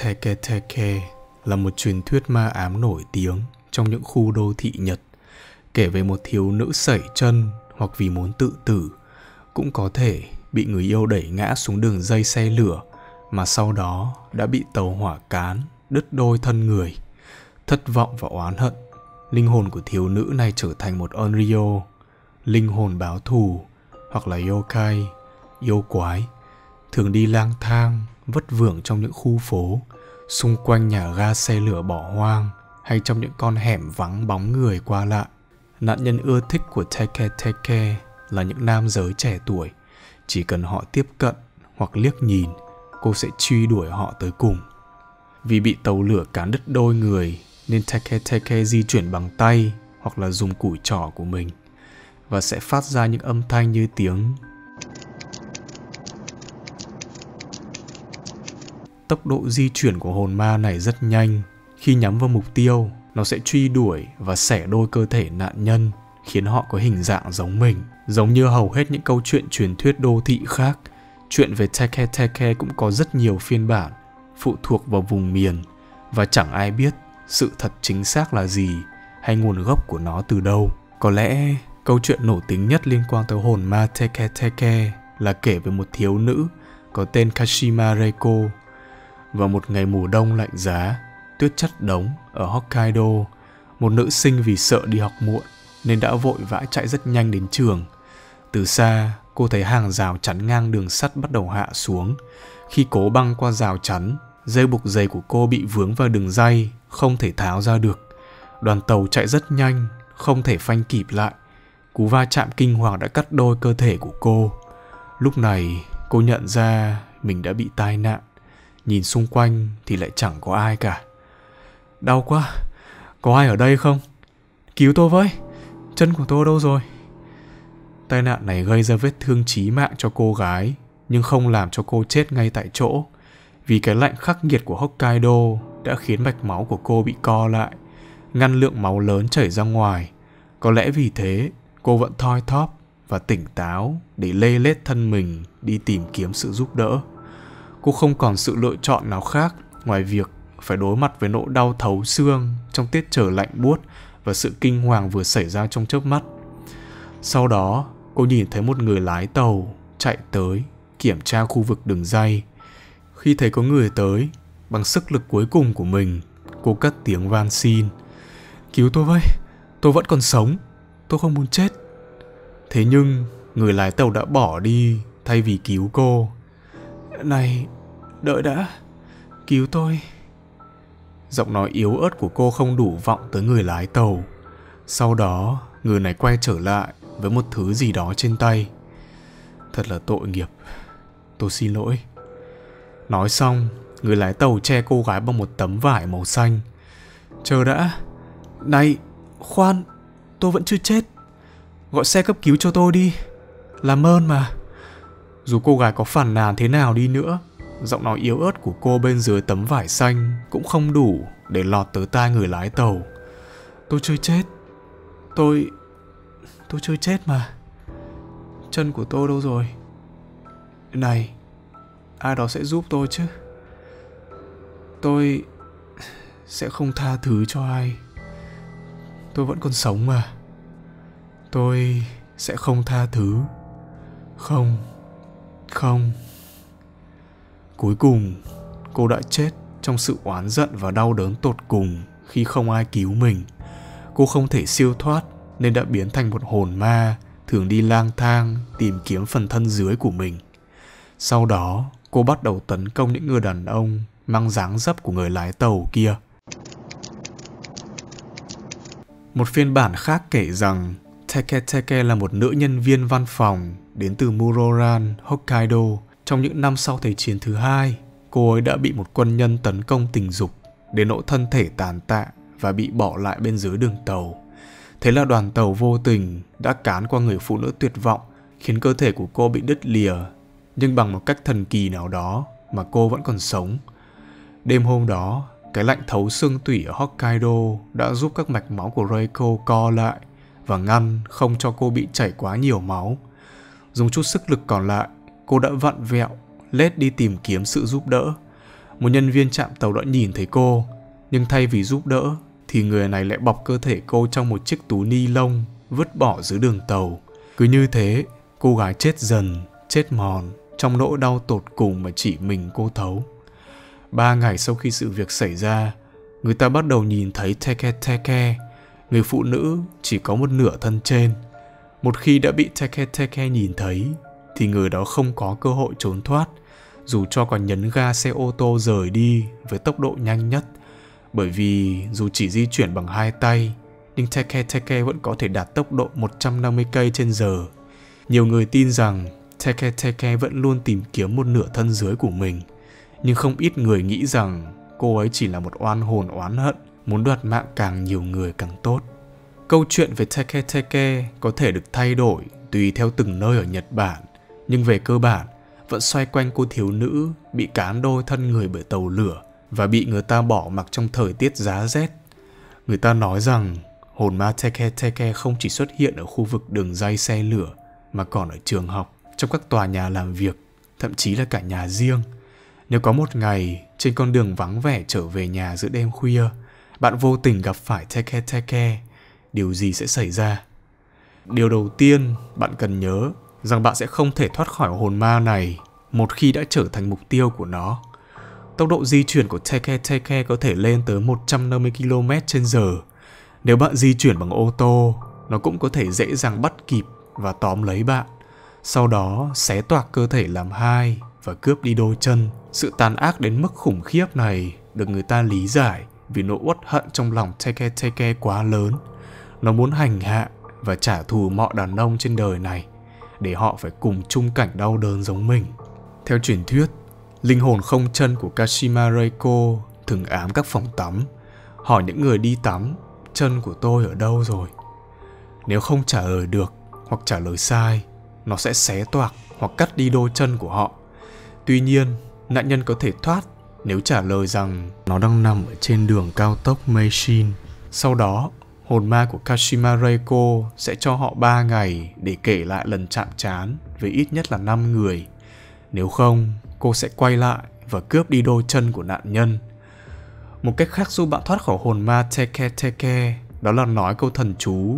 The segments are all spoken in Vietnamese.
Teke Teke là một truyền thuyết ma ám nổi tiếng trong những khu đô thị Nhật, kể về một thiếu nữ sẩy chân hoặc vì muốn tự tử, cũng có thể bị người yêu đẩy ngã xuống đường dây xe lửa mà sau đó đã bị tàu hỏa cán, đứt đôi thân người. Thất vọng và oán hận, linh hồn của thiếu nữ này trở thành một Onryo, linh hồn báo thù, hoặc là yokai, yêu quái, thường đi lang thang, vất vưởng trong những khu phố, xung quanh nhà ga xe lửa bỏ hoang hay trong những con hẻm vắng bóng người qua lại. Nạn nhân ưa thích của Teke Teke là những nam giới trẻ tuổi. Chỉ cần họ tiếp cận hoặc liếc nhìn, cô sẽ truy đuổi họ tới cùng. Vì bị tàu lửa cán đứt đôi người nên Teke Teke di chuyển bằng tay hoặc là dùng củi trỏ của mình, và sẽ phát ra những âm thanh như tiếng. Tốc độ di chuyển của hồn ma này rất nhanh. Khi nhắm vào mục tiêu, nó sẽ truy đuổi và xẻ đôi cơ thể nạn nhân, khiến họ có hình dạng giống mình. Giống như hầu hết những câu chuyện truyền thuyết đô thị khác, chuyện về Teke Teke cũng có rất nhiều phiên bản, phụ thuộc vào vùng miền, và chẳng ai biết sự thật chính xác là gì hay nguồn gốc của nó từ đâu. Có lẽ câu chuyện nổi tiếng nhất liên quan tới hồn ma Teke Teke là kể về một thiếu nữ có tên Kashima Reiko. Vào một ngày mùa đông lạnh giá, tuyết chất đống ở Hokkaido, một nữ sinh vì sợ đi học muộn nên đã vội vã chạy rất nhanh đến trường. Từ xa, cô thấy hàng rào chắn ngang đường sắt bắt đầu hạ xuống. Khi cố băng qua rào chắn, dây buộc giày của cô bị vướng vào đường ray, không thể tháo ra được. Đoàn tàu chạy rất nhanh, không thể phanh kịp lại. Cú va chạm kinh hoàng đã cắt đôi cơ thể của cô. Lúc này, cô nhận ra mình đã bị tai nạn. Nhìn xung quanh thì lại chẳng có ai cả. Đau quá, có ai ở đây không? Cứu tôi với, chân của tôi đâu rồi? Tai nạn này gây ra vết thương chí mạng cho cô gái, nhưng không làm cho cô chết ngay tại chỗ. Vì cái lạnh khắc nghiệt của Hokkaido đã khiến mạch máu của cô bị co lại, ngăn lượng máu lớn chảy ra ngoài. Có lẽ vì thế, cô vẫn thoi thóp và tỉnh táo để lê lết thân mình đi tìm kiếm sự giúp đỡ. Cô không còn sự lựa chọn nào khác ngoài việc phải đối mặt với nỗi đau thấu xương trong tiết trời lạnh buốt và sự kinh hoàng vừa xảy ra trong chớp mắt. Sau đó, cô nhìn thấy một người lái tàu chạy tới kiểm tra khu vực đường ray. Khi thấy có người tới, bằng sức lực cuối cùng của mình, cô cất tiếng van xin. Cứu tôi với, tôi vẫn còn sống, tôi không muốn chết. Thế nhưng, người lái tàu đã bỏ đi thay vì cứu cô. Này, đợi đã, cứu tôi. Giọng nói yếu ớt của cô không đủ vọng tới người lái tàu. Sau đó, người này quay trở lại với một thứ gì đó trên tay. Thật là tội nghiệp, tôi xin lỗi. Nói xong, người lái tàu che cô gái bằng một tấm vải màu xanh. Chờ đã. Này, khoan, tôi vẫn chưa chết. Gọi xe cấp cứu cho tôi đi, làm ơn mà. Dù cô gái có phàn nàn thế nào đi nữa, giọng nói yếu ớt của cô bên dưới tấm vải xanh cũng không đủ để lọt tới tai người lái tàu. Tôi chưa chết. Tôi chưa chết mà. Chân của tôi đâu rồi? Này, ai đó sẽ giúp tôi chứ. Tôi sẽ không tha thứ cho ai. Tôi vẫn còn sống mà. Tôi sẽ không tha thứ. Không. Cuối cùng, cô đã chết trong sự oán giận và đau đớn tột cùng khi không ai cứu mình. Cô không thể siêu thoát nên đã biến thành một hồn ma thường đi lang thang tìm kiếm phần thân dưới của mình. Sau đó, cô bắt đầu tấn công những người đàn ông mang dáng dấp của người lái tàu kia. Một phiên bản khác kể rằng Teke Teke là một nữ nhân viên văn phòng đến từ Muroran, Hokkaido. Trong những năm sau Thế chiến thứ hai, cô ấy đã bị một quân nhân tấn công tình dục đến nỗi thân thể tàn tạ và bị bỏ lại bên dưới đường tàu. Thế là đoàn tàu vô tình đã cán qua người phụ nữ tuyệt vọng, khiến cơ thể của cô bị đứt lìa. Nhưng bằng một cách thần kỳ nào đó mà cô vẫn còn sống. Đêm hôm đó, cái lạnh thấu xương tủy ở Hokkaido đã giúp các mạch máu của Reiko co lại và ngăn không cho cô bị chảy quá nhiều máu. Dùng chút sức lực còn lại, cô đã vặn vẹo, lết đi tìm kiếm sự giúp đỡ. Một nhân viên trạm tàu đã nhìn thấy cô, nhưng thay vì giúp đỡ thì người này lại bọc cơ thể cô trong một chiếc túi ni lông vứt bỏ dưới đường tàu. Cứ như thế, cô gái chết dần, chết mòn trong nỗi đau tột cùng mà chỉ mình cô thấu. 3 ngày sau khi sự việc xảy ra, người ta bắt đầu nhìn thấy Teke Teke, người phụ nữ chỉ có một nửa thân trên. Một khi đã bị Teke Teke nhìn thấy thì người đó không có cơ hội trốn thoát, dù cho còn nhấn ga xe ô tô rời đi với tốc độ nhanh nhất. Bởi vì dù chỉ di chuyển bằng 2 tay, nhưng Teke Teke vẫn có thể đạt tốc độ 150 cây/giờ. Nhiều người tin rằng Teke Teke vẫn luôn tìm kiếm một nửa thân dưới của mình, nhưng không ít người nghĩ rằng cô ấy chỉ là một oan hồn oán hận, muốn đoạt mạng càng nhiều người càng tốt. Câu chuyện về Teke Teke có thể được thay đổi tùy theo từng nơi ở Nhật Bản, nhưng về cơ bản vẫn xoay quanh cô thiếu nữ bị cán đôi thân người bởi tàu lửa và bị người ta bỏ mặc trong thời tiết giá rét. Người ta nói rằng hồn ma Teke Teke không chỉ xuất hiện ở khu vực đường ray xe lửa mà còn ở trường học, trong các tòa nhà làm việc, thậm chí là cả nhà riêng. Nếu có một ngày trên con đường vắng vẻ trở về nhà giữa đêm khuya, bạn vô tình gặp phải Teke Teke, điều gì sẽ xảy ra? Điều đầu tiên bạn cần nhớ rằng bạn sẽ không thể thoát khỏi hồn ma này một khi đã trở thành mục tiêu của nó. Tốc độ di chuyển của Teke Teke có thể lên tới 150 km/h. Nếu bạn di chuyển bằng ô tô, nó cũng có thể dễ dàng bắt kịp và tóm lấy bạn, sau đó xé toạc cơ thể làm hai và cướp đi đôi chân. Sự tàn ác đến mức khủng khiếp này được người ta lý giải vì nỗi uất hận trong lòng Teke Teke quá lớn. Nó muốn hành hạ và trả thù mọi đàn ông trên đời này để họ phải cùng chung cảnh đau đớn giống mình. Theo truyền thuyết, linh hồn không chân của Kashima Reiko thường ám các phòng tắm, hỏi những người đi tắm chân của tôi ở đâu rồi. Nếu không trả lời được hoặc trả lời sai, nó sẽ xé toạc hoặc cắt đi đôi chân của họ. Tuy nhiên, nạn nhân có thể thoát nếu trả lời rằng nó đang nằm ở trên đường cao tốc Meishin. Sau đó, hồn ma của Kashima Reiko sẽ cho họ 3 ngày để kể lại lần chạm trán với ít nhất là 5 người. Nếu không, cô sẽ quay lại và cướp đi đôi chân của nạn nhân. Một cách khác giúp bạn thoát khỏi hồn ma Teke Teke đó là nói câu thần chú: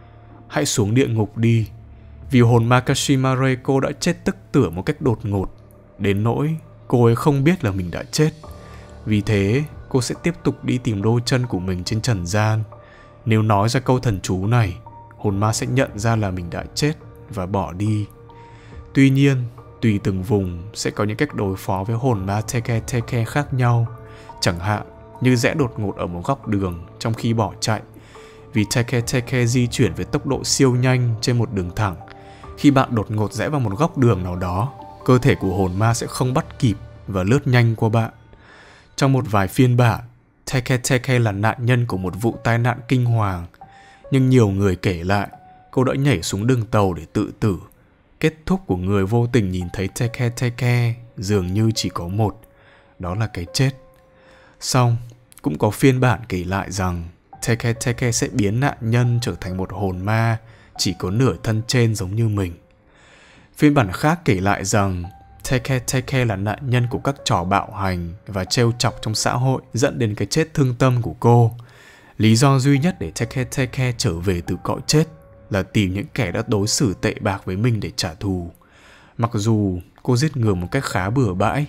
hãy xuống địa ngục đi. Vì hồn ma Kashima Reiko đã chết tức tưởi một cách đột ngột, đến nỗi cô ấy không biết là mình đã chết. Vì thế, cô sẽ tiếp tục đi tìm đôi chân của mình trên trần gian. Nếu nói ra câu thần chú này, hồn ma sẽ nhận ra là mình đã chết và bỏ đi. Tuy nhiên, tùy từng vùng sẽ có những cách đối phó với hồn ma Teke Teke khác nhau. Chẳng hạn như rẽ đột ngột ở một góc đường trong khi bỏ chạy. Vì Teke Teke di chuyển với tốc độ siêu nhanh trên một đường thẳng. Khi bạn đột ngột rẽ vào một góc đường nào đó, cơ thể của hồn ma sẽ không bắt kịp và lướt nhanh qua bạn. Trong một vài phiên bản, Teke Teke là nạn nhân của một vụ tai nạn kinh hoàng, nhưng nhiều người kể lại cô đã nhảy xuống đường tàu để tự tử. Kết thúc của người vô tình nhìn thấy Teke Teke dường như chỉ có một, đó là cái chết. Song, cũng có phiên bản kể lại rằng Teke Teke sẽ biến nạn nhân trở thành một hồn ma chỉ có nửa thân trên giống như mình. Phiên bản khác kể lại rằng Teke Teke là nạn nhân của các trò bạo hành và trêu chọc trong xã hội dẫn đến cái chết thương tâm của cô. Lý do duy nhất để Teke Teke trở về từ cõi chết là tìm những kẻ đã đối xử tệ bạc với mình để trả thù. Mặc dù cô giết người một cách khá bừa bãi.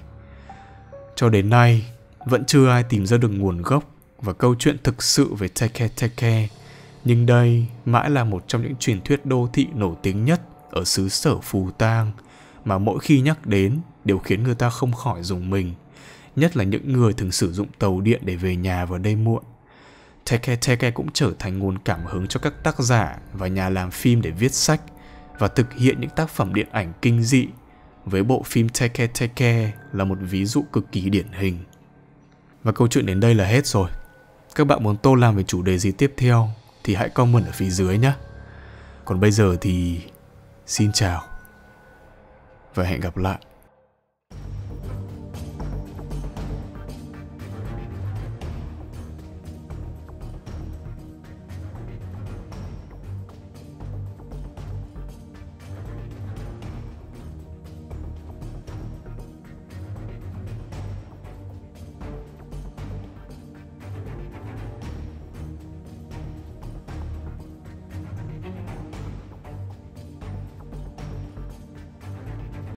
Cho đến nay, vẫn chưa ai tìm ra được nguồn gốc và câu chuyện thực sự về Teke Teke. Nhưng đây mãi là một trong những truyền thuyết đô thị nổi tiếng nhất ở xứ sở Phù Tang, mà mỗi khi nhắc đến đều khiến người ta không khỏi rùng mình, nhất là những người thường sử dụng tàu điện để về nhà vào đêm muộn. Teke Teke cũng trở thành nguồn cảm hứng cho các tác giả và nhà làm phim để viết sách và thực hiện những tác phẩm điện ảnh kinh dị, với bộ phim Teke Teke là một ví dụ cực kỳ điển hình. Và câu chuyện đến đây là hết rồi. Các bạn muốn tôi làm về chủ đề gì tiếp theo thì hãy comment ở phía dưới nhé. Còn bây giờ thì xin chào và hẹn gặp lại.